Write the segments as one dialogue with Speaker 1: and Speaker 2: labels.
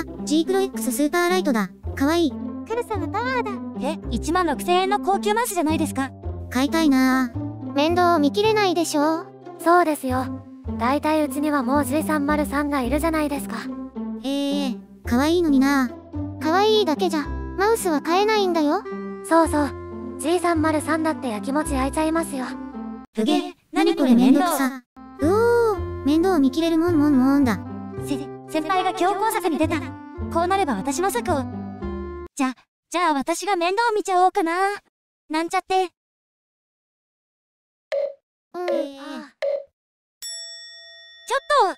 Speaker 1: あ、G クロ X スーパーライトだ。かわいい。
Speaker 2: クルサムタワーだ。16000円の高級マウスじゃないですか。
Speaker 1: 買いたいなぁ。
Speaker 3: 面倒見きれないでしょ。そうですよ。だいたいうちにはもう G303 がいるじゃないですか。
Speaker 1: かわいいのにな
Speaker 3: ぁ。かわいいだけじゃ、マウスは買えないんだよ。そうそう。G303 だってやきもち焼いちゃいますよ。
Speaker 2: うげ、
Speaker 1: 何これめんどくさ。面倒見きれるもんだ。
Speaker 2: 先輩が強行策に出た。こうなれば私も策を。じゃあ私が面倒見ちゃおうかな。なんちゃって。ちょっと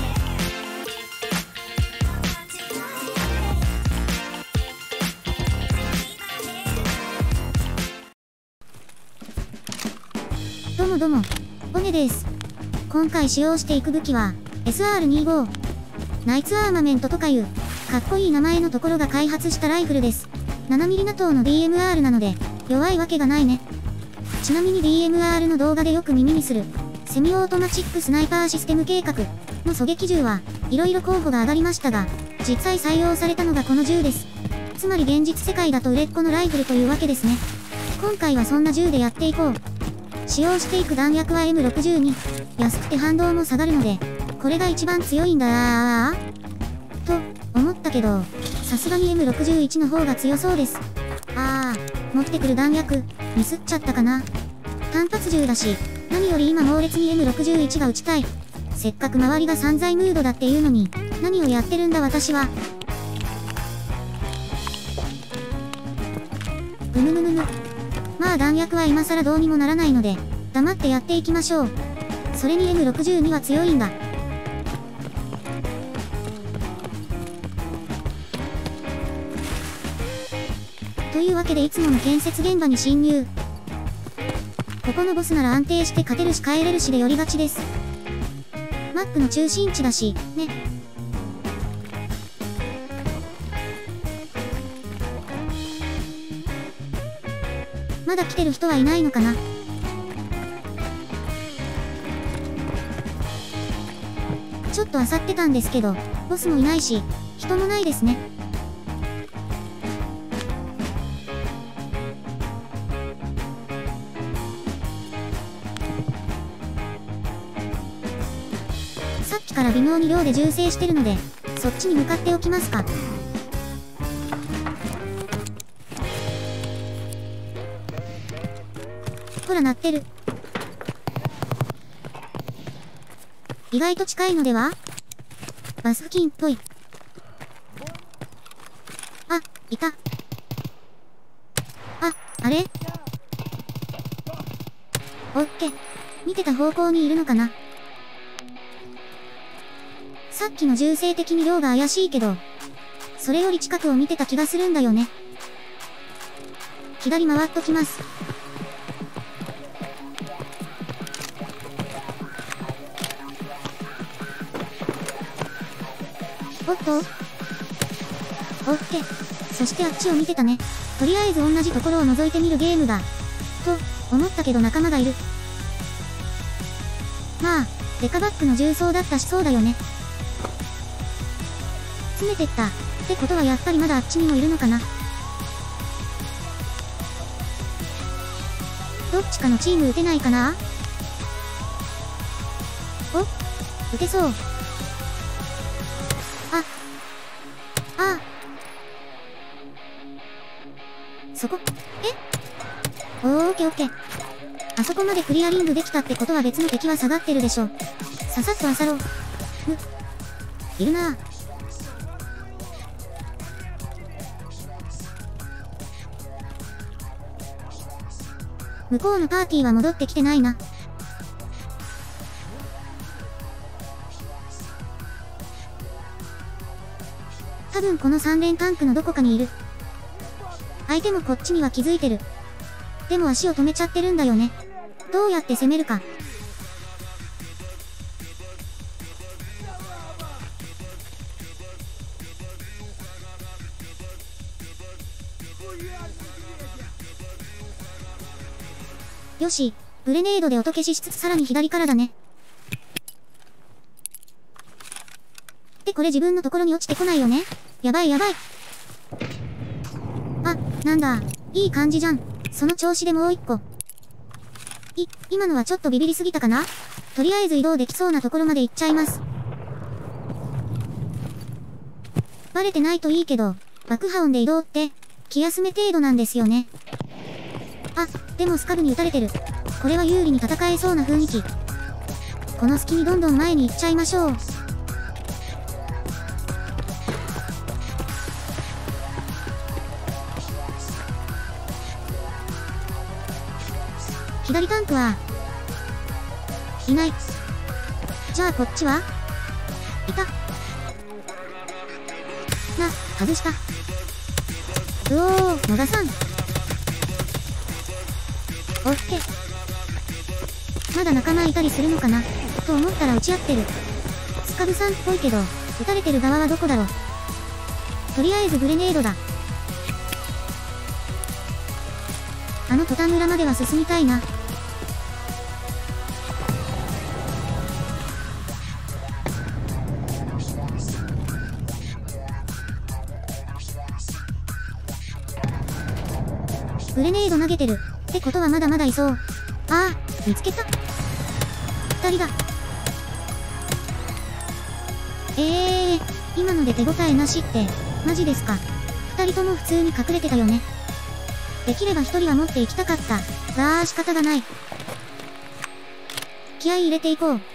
Speaker 1: どうも、オネです。今回使用していく武器は、SR25。ナイツアーマメントとかいう、かっこいい名前のところが開発したライフルです。7mm ナトーの DMR なので、弱いわけがないね。ちなみに DMR の動画でよく耳にする、セミオートマチックスナイパーシステム計画の狙撃銃は、色々候補が上がりましたが、実際採用されたのがこの銃です。つまり現実世界だと売れっ子のライフルというわけですね。今回はそんな銃でやっていこう。使用していく弾薬は M62。安くて反動も下がるので、これが一番強いんだと、思ったけど、さすがに M61 の方が強そうです。持ってくる弾薬、ミスっちゃったかな。単発銃だし、何より今猛烈に M61 が撃ちたい。せっかく周りが散財ムードだっていうのに、何をやってるんだ私は。まあ弾薬は今更どうにもならないので、黙ってやっていきましょう。それに M62 は強いんだ。というわけでいつもの建設現場に侵入。ここのボスなら安定して勝てるし帰れるしで寄りがちです。マップの中心地だし、ね。まだ来てる人はいないのかな。ちょっと漁ってたんですけど、ボスもいないし、人もないですね。さっきから微妙に量で銃声してるので、そっちに向かっておきますか。ほら鳴ってる。意外と近いのでは？バス付近っぽい。あ、いた。あれ？オッケー。見てた方向にいるのかな？さっきの銃声的に量が怪しいけど、それより近くを見てた気がするんだよね。左回っときます。おっと？オッケー。そしてあっちを見てたね。とりあえず同じところを覗いてみるゲームだ。と、思ったけど仲間がいる。まあ、デカバックの重装だったしそうだよね。詰めてった。ってことはやっぱりまだあっちにもいるのかな。どっちかのチーム撃てないかな？撃てそう。そこ、オッケーオッケー。あそこまでクリアリングできたってことは別の敵は下がってるでしょ。ささっと漁ろう。いるなぁ。向こうのパーティーは戻ってきてないな。多分この3連タンクのどこかにいる。相手もこっちには気づいてる。でも足を止めちゃってるんだよね。どうやって攻めるか。よし、グレネードで音消ししつつさらに左からだね。ってこれ自分のところに落ちてこないよね。 やばいやばい。あ、なんだ。いい感じじゃん。その調子でもう一個。今のはちょっとビビりすぎたかな？とりあえず移動できそうなところまで行っちゃいます。バレてないといいけど、爆破音で移動って、気休め程度なんですよね。あ、でもスカブに撃たれてる。これは有利に戦えそうな雰囲気。この隙にどんどん前に行っちゃいましょう。左タンクは、いない。じゃあこっちはいた。外した。野田さん。オッケー。まだ仲間いたりするのかなと思ったら撃ち合ってる。スカブさんっぽいけど、撃たれてる側はどこだろう。とりあえずグレネードだ。あのトタン村までは進みたいな。グレネード投げてる。ってことはまだまだいそう。ああ、見つけた。二人だ。今ので手応えなしって、マジですか。二人とも普通に隠れてたよね。できれば一人は持っていきたかった。仕方がない。気合い入れていこう。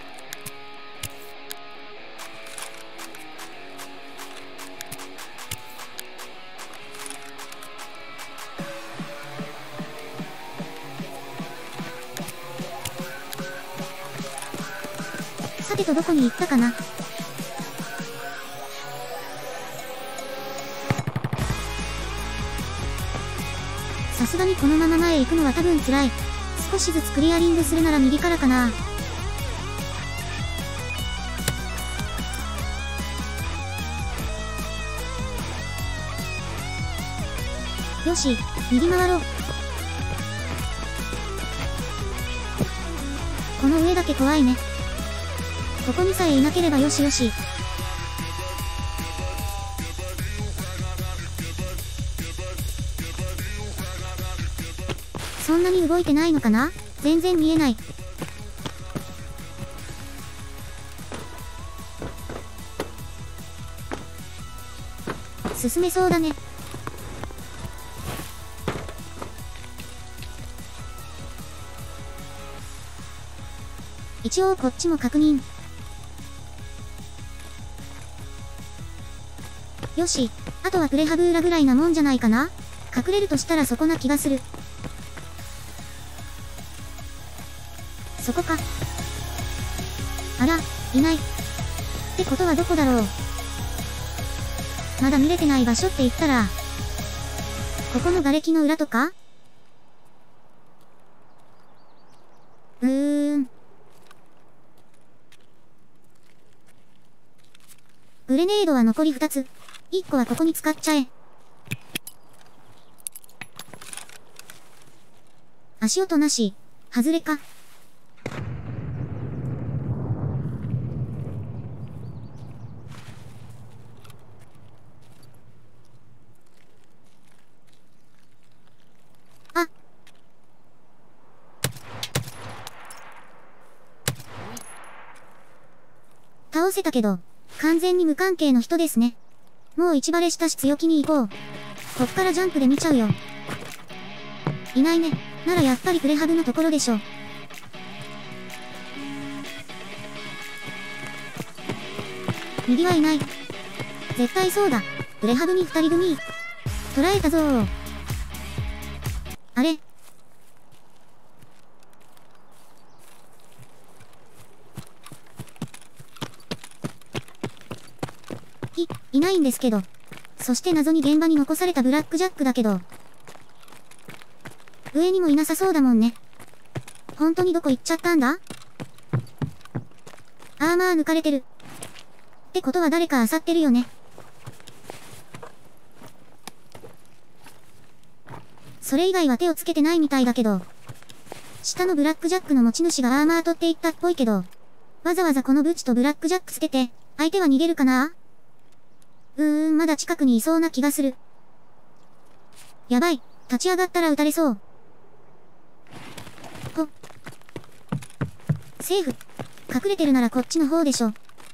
Speaker 1: さてとどこに行ったかな。さすがにこのまま前へ行くのは多分辛い。少しずつクリアリングするなら右からかな。よし、右回ろう。この上だけ怖いね。ここにさえいなければよしよし。そんなに動いてないのかな？全然見えない。進めそうだね。一応こっちも確認。よし、あとはプレハブーラぐらいなもんじゃないかな？隠れるとしたらそこな気がする。そこか。あら、いない。ってことはどこだろう。まだ見れてない場所って言ったら、ここの瓦礫の裏とか？グレネードは残り2つ。1個はここに使っちゃえ。足音なし。外れか。あ。倒せたけど、完全に無関係の人ですね。もう一バレしたし強気に行こう。こっからジャンプで見ちゃうよ。いないね。ならやっぱりプレハブのところでしょ。右はいない。絶対そうだ。プレハブに二人組。捕らえたぞー。あれ？いないんですけど。そして謎に現場に残されたブラックジャックだけど。上にもいなさそうだもんね。本当にどこ行っちゃったんだ？アーマー抜かれてる。ってことは誰か漁ってるよね。それ以外は手をつけてないみたいだけど。下のブラックジャックの持ち主がアーマー取っていったっぽいけど。わざわざこのブチとブラックジャック捨てて、相手は逃げるかな？マまだ近くにいそうな気がする。やばい。立ち上がったら撃たれそう。セーフ。隠れてるならこっちの方でしょ。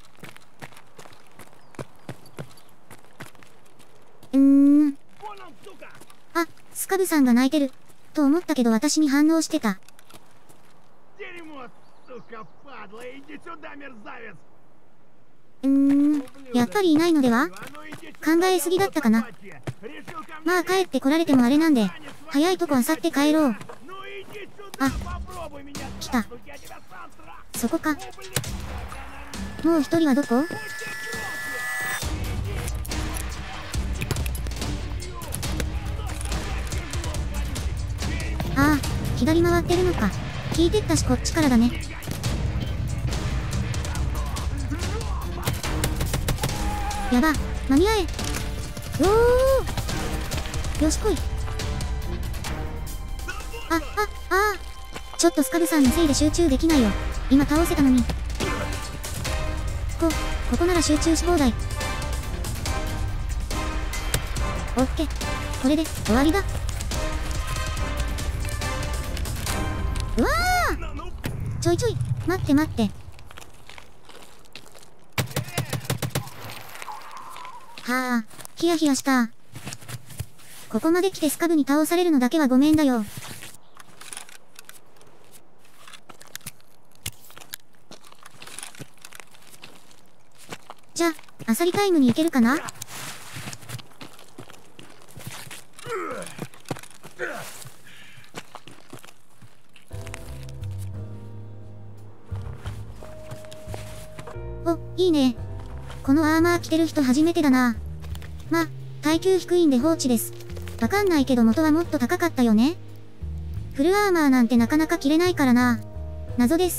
Speaker 1: あ、スカブさんが泣いてる。と思ったけど私に反応してた。やっぱりいないのでは？考えすぎだったかな。まあ帰ってこられてもあれなんで、早いとこ漁って帰ろう。あ、来た。そこか。もう一人はどこ？ああ、左回ってるのか。聞いてったしこっちからだね。やば、間に合え。よし来い。ちょっとスカブさんのせいで集中できないよ。今倒せたのに。ここなら集中し放題。オッケー。これで終わりだ。うわー！ちょいちょい、待って待って。はあ、ヒヤヒヤした。ここまで来てスカブに倒されるのだけはごめんだよ。じゃあ、アサリタイムに行けるかな？お、いいね。このアーマー着てる人初めてだな。ま、耐久低いんで放置です。わかんないけど元はもっと高かったよね。フルアーマーなんてなかなか着れないからな。謎です。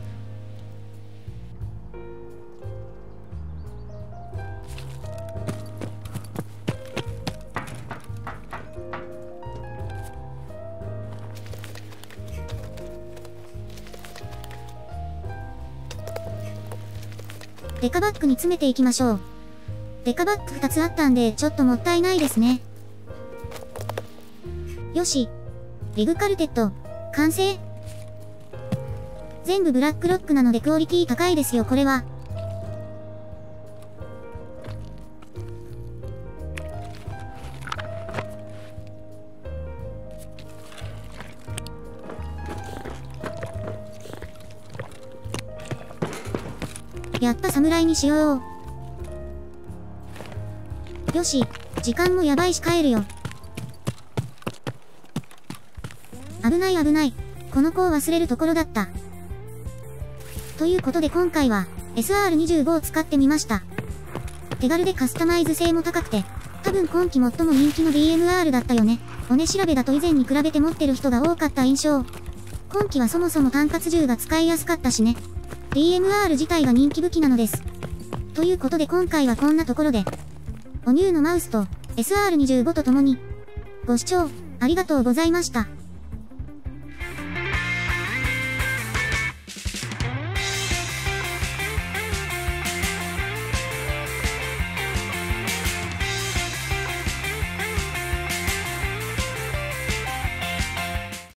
Speaker 1: デカバッグに詰めていきましょう。デカバッグ2つあったんでちょっともったいないですね。よし。リグカルテット、完成。全部ブラックロックなのでクオリティ高いですよこれは。やっぱ侍にしよう。よし、時間もやばいし帰るよ。危ない危ない。この子を忘れるところだった。ということで今回は SR25 を使ってみました。手軽でカスタマイズ性も高くて、多分今季最も人気の DMR だったよね。骨調べだと以前に比べて持ってる人が多かった印象。今季はそもそも単発銃が使いやすかったしね。DMR 自体が人気武器なのです。ということで今回はこんなところで、おニューのマウスと SR25 と共に、ご視聴ありがとうございました。